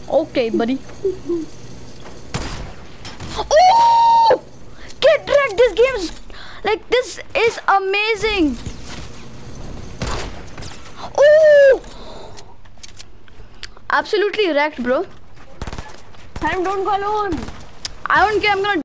Okay, buddy. Oh! Get wrecked. This game's like, this is amazing. Oh! Absolutely wrecked, bro. Sam, don't go alone. I don't care. I'm gonna